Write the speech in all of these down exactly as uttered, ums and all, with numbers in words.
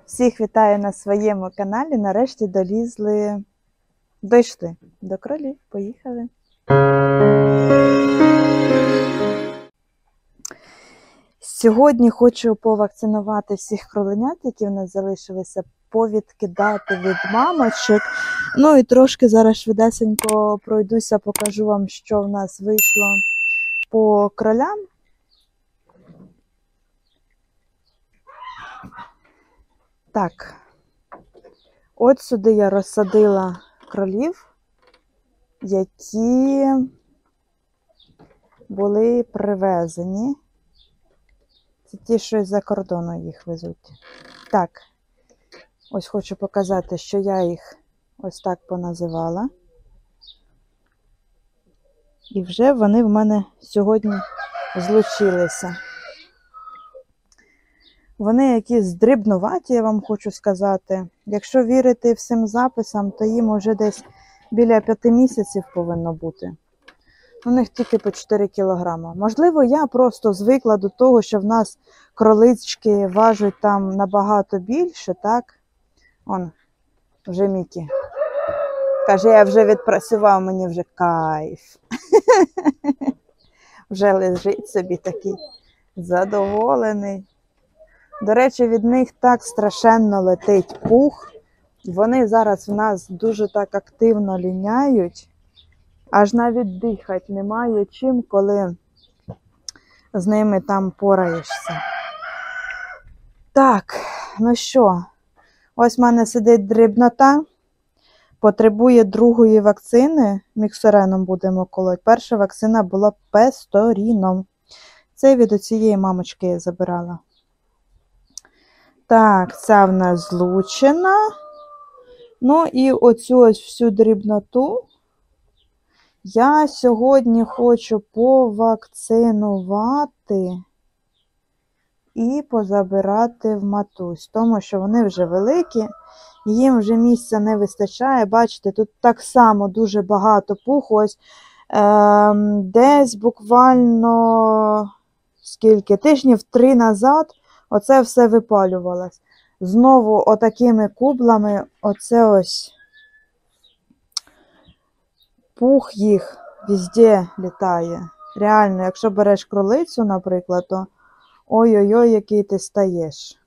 Всіх вітаю на своєму каналі. Нарешті долізли, дійшли до кролів. Поїхали. Сьогодні хочу повакцинувати всіх кроленят, які в нас залишилися, повідкидати від мамочок. Ну і трошки зараз швидесенько пройдуся, покажу вам, що в нас вийшло по кролям. Так, от сюди я розсадила кролів, які були привезені. Це ті, що з-за кордону їх везуть. Так, ось хочу показати, що я їх ось так поназивала. І вже вони в мене сьогодні злучилися. Вони якісь дрібнуваті, я вам хочу сказати. Якщо вірити всім записам, то їм вже десь біля п'яти місяців повинно бути. У них тільки по чотири кілограми. Можливо, я просто звикла до того, що в нас кролички важать там набагато більше, так? Он, вже Мікі. Каже, я вже відпрацював, мені вже кайф. Вже лежить собі такий задоволений. До речі, від них так страшенно летить пух. Вони зараз в нас дуже так активно ліняють. Аж навіть дихати немає чим, коли з ними там пораєшся. Так, ну що, ось в мене сидить дрібнота. Потребує другої вакцини. Міксореном будемо колоть. Перша вакцина була песторіном. Це від оцієї мамочки я забирала. Так, ця в нас злучена. Ну і оцю ось всю дрібноту я сьогодні хочу повакцинувати і позабирати в матусь. Тому що вони вже великі, їм вже місця не вистачає. Бачите, тут так само дуже багато пуху. Ось е, десь буквально скільки, тижнів три назад оце все випалювалось. Знову отакими кублами оце ось пух їх везде літає. Реально, якщо береш кролицю, наприклад, то ой-ой-ой, який ти стаєш.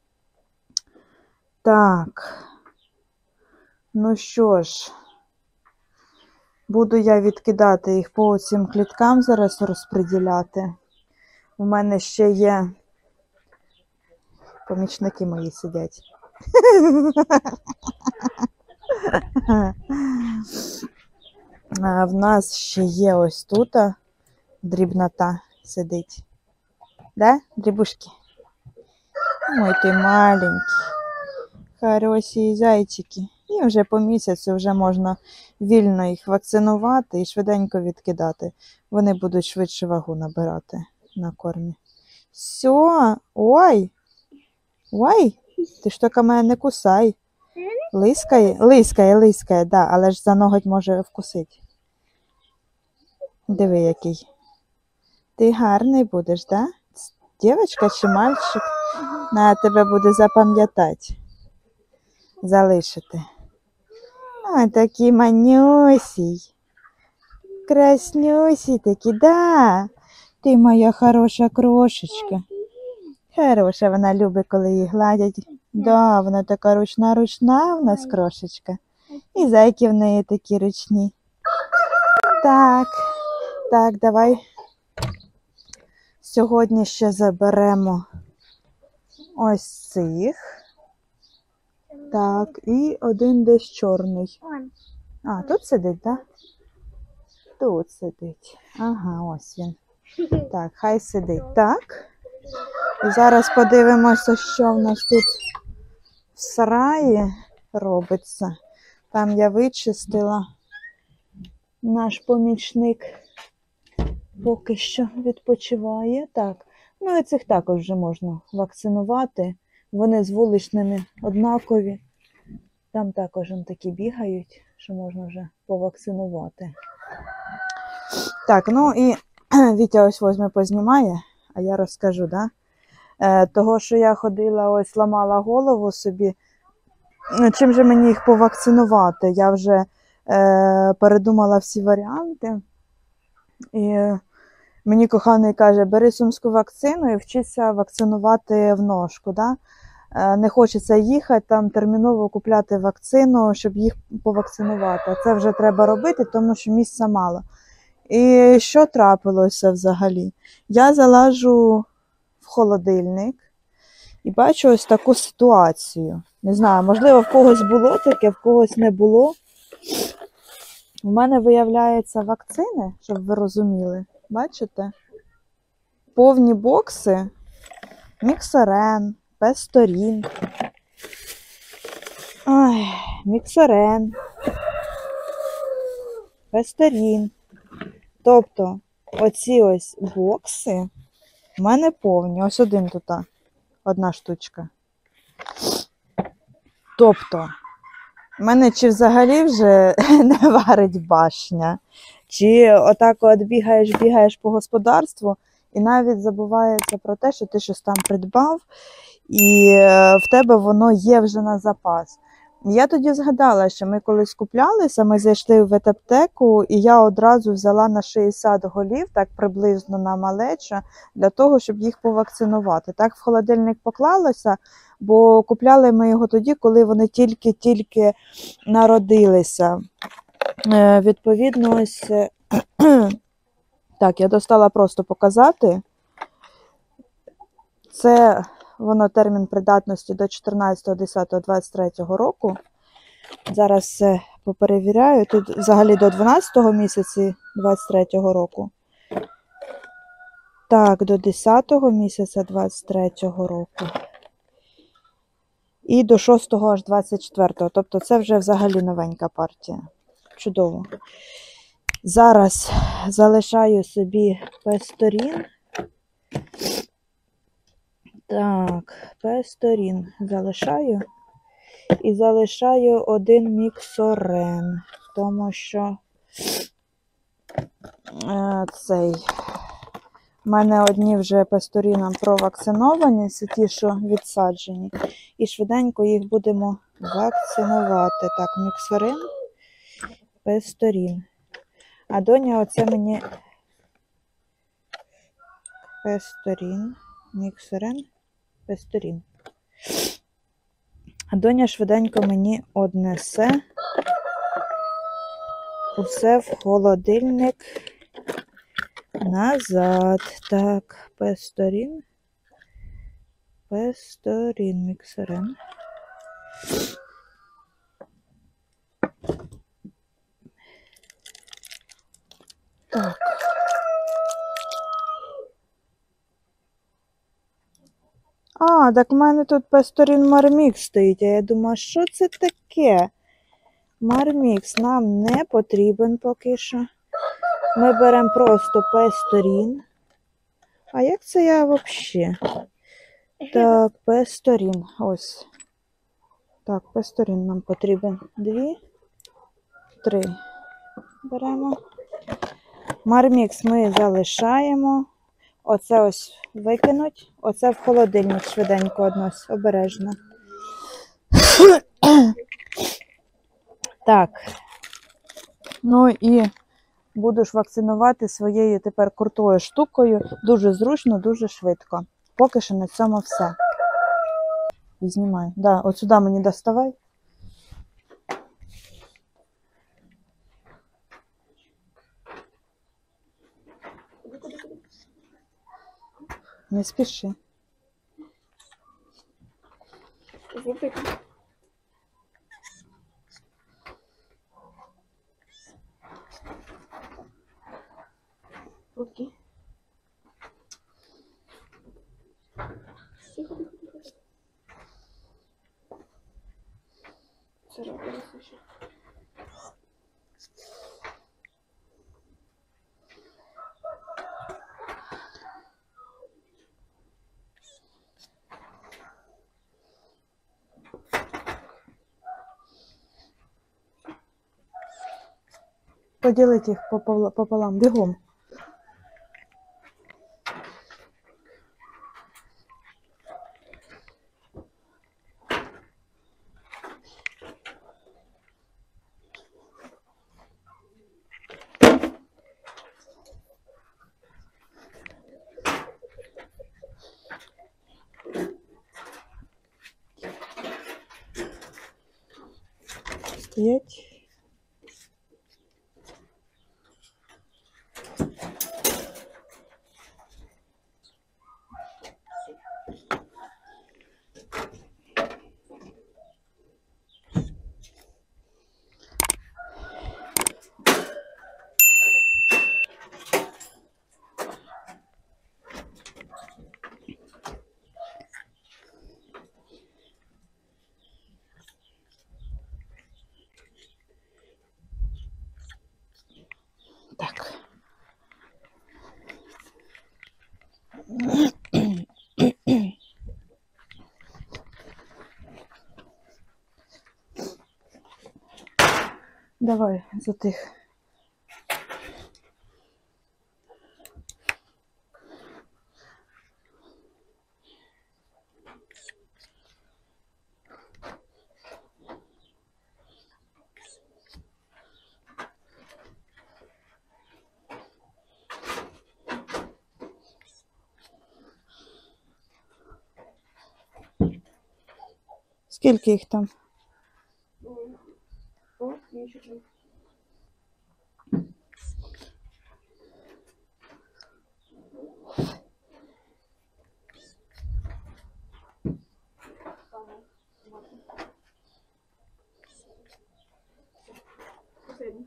Так. Ну що ж, буду я відкидати їх по цим кліткам, зараз розподіляти. У мене ще є помічники мої сидять. А в нас ще є ось тут дрібнота сидить. Да, дрібушки? Ой, ти маленький. Хороші зайчики. І вже по місяцю вже можна вільно їх вакцинувати і швиденько відкидати. Вони будуть швидше вагу набирати на кормі. Все, ой! Ой, ти ж тільки мене не кусай. Лискає, лискає, лискає, да, але ж за ноготь може вкусити. Диви, який. Ти гарний будеш, да? Дівчинка чи мальчик? На тебе буде запам'ятати. Залишити. Ой, такий манюсій. Краснюсій такий, да. Ти моя хороша крошечка. Хороша, вона любить, коли її гладять. Да, вона така ручна-ручна в нас крошечка. І зайки в неї такі ручні. Так, так, давай. Сьогодні ще заберемо ось цих. Так, і один десь чорний. А, тут сидить, так? Да? Тут сидить. Ага, ось він. Так, хай сидить. Так. І зараз подивимося, що в нас тут в сараї робиться. Там я вичистила. Наш помічник поки що відпочиває. Так. Ну і цих також вже можна вакцинувати. Вони з вуличними однакові. Там також вони такі бігають, що можна вже повакцинувати. Так, ну і Вітя ось возьме познімає, а я розкажу, да? Е, того, що я ходила, ось ламала голову собі, чим же мені їх повакцинувати? Я вже е, передумала всі варіанти. І мені коханий каже, бери сумську вакцину і вчися вакцинувати в ножку. Да? Е, не хочеться їхати, там терміново купляти вакцину, щоб їх повакцинувати. Це вже треба робити, тому що місця мало. І що трапилося взагалі? Я залажу в холодильник і бачу ось таку ситуацію. Не знаю, можливо, в когось було таке, в когось не було. У мене, виявляється, вакцини, щоб ви розуміли. Бачите? Повні бокси. Міксарен, Песторін. Ой, Міксарен. Песторін. Тобто, оці ось бокси в мене повні. Ось один тут. Одна штучка. Тобто, в мене чи взагалі вже не варить башня, чи отак от бігаєш, бігаєш по господарству, і навіть забувається про те, що ти щось там придбав, і в тебе воно є вже на запас. Я тоді згадала, що ми колись куплялися, ми зайшли в ветаптеку, і я одразу взяла на шістдесят голів, так приблизно на малечу, для того, щоб їх повакцинувати. Так в холодильник поклалося, бо купляли ми його тоді, коли вони тільки-тільки народилися. Е, відповідно, ось, так, я достала просто показати. Це воно термін придатності до чотирнадцятого десятого двадцять третього року. Зараз все поперевіряю. Тут взагалі до дванадцятого місяці двадцять третього року. Так, до десятого місяця двадцять третього року. І до шостого аж двадцять четвертого. Тобто це вже взагалі новенька партія. Чудово. Зараз залишаю собі Песторін. Так, Песторін залишаю. І залишаю один Міксорен. Тому що е, цей... У мене одні вже Песторіном провакциновані, це ті, що відсаджені. І швиденько їх будемо вакцинувати. Так, Міксорен, Песторін. А доня оце мені Песторін, Міксорен, Песторін. А доня швиденько мені однесе усе в холодильник назад. Так, Песторін, Песторін, Міксорен. Так. А, так в мене тут Песторін Мармікс стоїть, а я думаю, що це таке? Мармікс нам не потрібен поки що. Ми беремо просто Песторін. А як це я взагалі? Так, Песторін, ось. Так, Песторін нам потрібен. Дві, три. Беремо. Мармікс ми залишаємо. Оце ось викинуть. Оце в холодильник швиденько однось, обережно. Так. Ну і буду ж вакцинувати своєю тепер крутою штукою. Дуже зручно, дуже швидко. Поки що на цьому все. Знімай. Да, от сюди мені доставай. Не спіши. Руки. Царапалась еще. Поділити їх пополам, бігом. десять. Так. Давай затих. Скільки їх там? О, є ще три. Последній.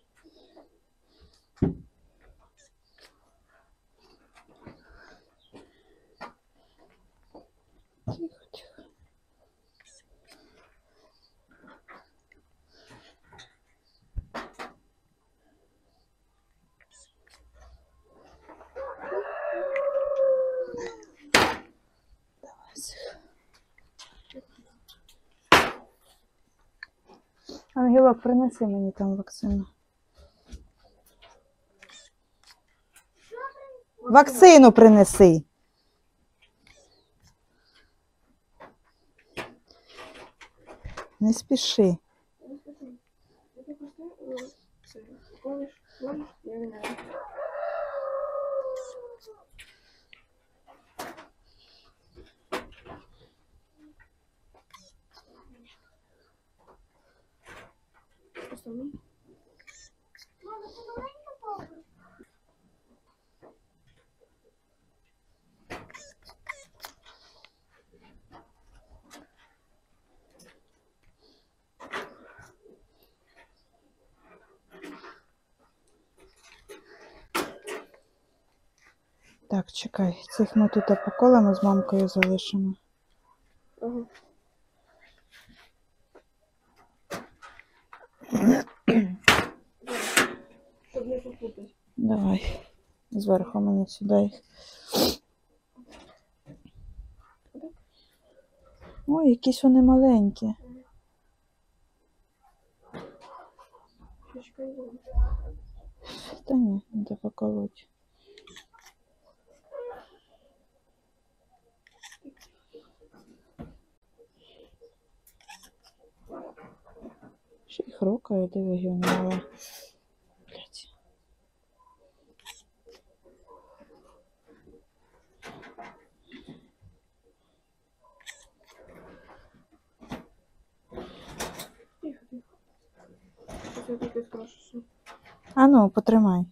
Тихо, тихо. Давай, тихо. Ангелок, принеси мені там вакцину. Вакцину принеси. Не спіши. Я так просто, е, це, колиш, колиш, я не знаю. Основний. Так, чекай. Цих ми тут поколимо з мамкою залишимо. Ага. Щоб не попутати. Давай. Зверху мені сюди їх. Ой, якісь вони маленькі. Щічка і зуби. Та ні, треба поколоть. Ще їх рукою, диви, гівнала. Блять. Тихо, тихо. Ось я таки скажу, що. А ну, потримай.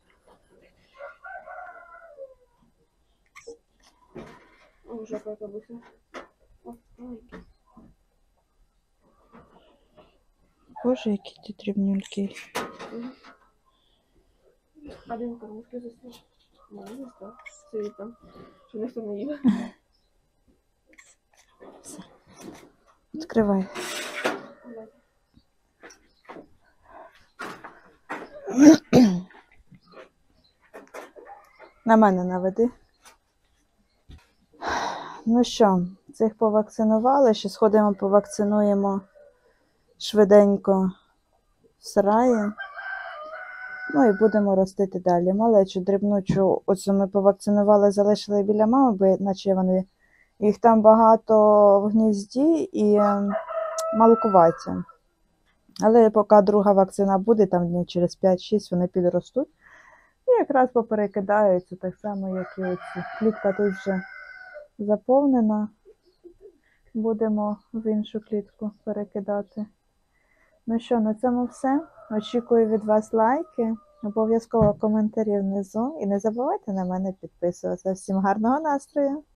О, жопа яка быстрая. О, маленький. Боже, які ти дрібнюльки. Мгм. Один кормушки засняв. Мені застав. Сидить там. Що ніхто не їде. Відкривай. На мене наведи. Ну що, цих повакцинували, ще сходимо повакцинуємо швиденько в сараї. Ну і будемо ростити далі. Малечу, дрібнучу, оцю ми повакцинували, залишили біля мами, бо наче вони, їх там багато в гнізді і ем, малкуваті. Але поки друга вакцина буде, там днів через п'ять-шість вони підростуть. І якраз поперекидаються, так само, як і оці. Клітка тут вже заповнена. Будемо в іншу клітку перекидати. Ну що, на цьому все. Очікую від вас лайки, обов'язково коментарі внизу. І не забувайте на мене підписуватися. Всім гарного настрою!